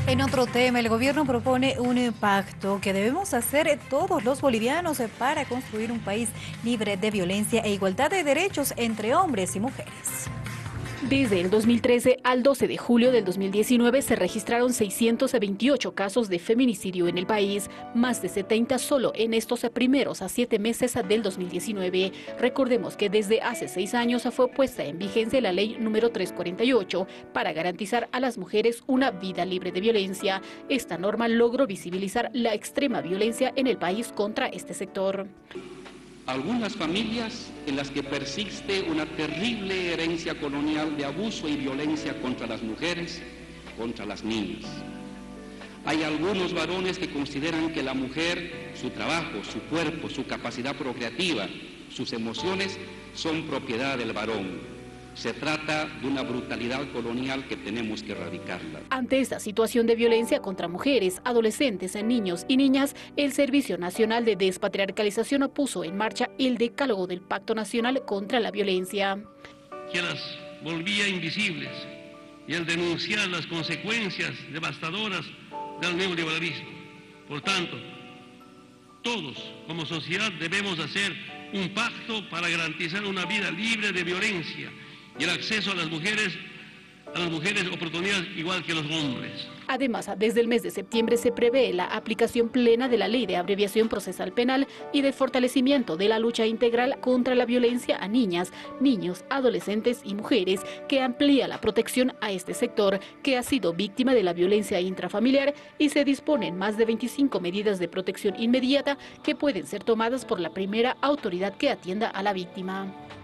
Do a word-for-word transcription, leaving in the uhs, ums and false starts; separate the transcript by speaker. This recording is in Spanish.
Speaker 1: En otro tema, el gobierno propone un pacto que debemos hacer todos los bolivianos para construir un país libre de violencia e igualdad de derechos entre hombres y mujeres.
Speaker 2: Desde el dos mil trece al doce de julio del dos mil diecinueve se registraron seiscientos veintiocho casos de feminicidio en el país, más de setenta solo en estos primeros a siete meses del dos mil diecinueve. Recordemos que desde hace seis años fue puesta en vigencia la ley número trescientos cuarenta y ocho para garantizar a las mujeres una vida libre de violencia. Esta norma logró visibilizar la extrema violencia en el país contra este sector.
Speaker 3: Algunas familias en las que persiste una terrible herencia colonial de abuso y violencia contra las mujeres, contra las niñas. Hay algunos varones que consideran que la mujer, su trabajo, su cuerpo, su capacidad procreativa, sus emociones son propiedad del varón. Se trata de una brutalidad colonial que tenemos que erradicarla.
Speaker 2: Ante esta situación de violencia contra mujeres, adolescentes, niños y niñas, el Servicio Nacional de Despatriarcalización puso en marcha el Decálogo del Pacto Nacional contra la Violencia.
Speaker 4: Que las volvía invisibles y el denunciar las consecuencias devastadoras del neoliberalismo. Por tanto, todos como sociedad debemos hacer un pacto para garantizar una vida libre de violencia y el acceso a las mujeres, a las mujeres oportunidades igual que los hombres.
Speaker 2: Además, desde el mes de septiembre se prevé la aplicación plena de la Ley de Abreviación Procesal Penal y de fortalecimiento de la lucha integral contra la violencia a niñas, niños, adolescentes y mujeres, que amplía la protección a este sector que ha sido víctima de la violencia intrafamiliar, y se disponen más de veinticinco medidas de protección inmediata que pueden ser tomadas por la primera autoridad que atienda a la víctima.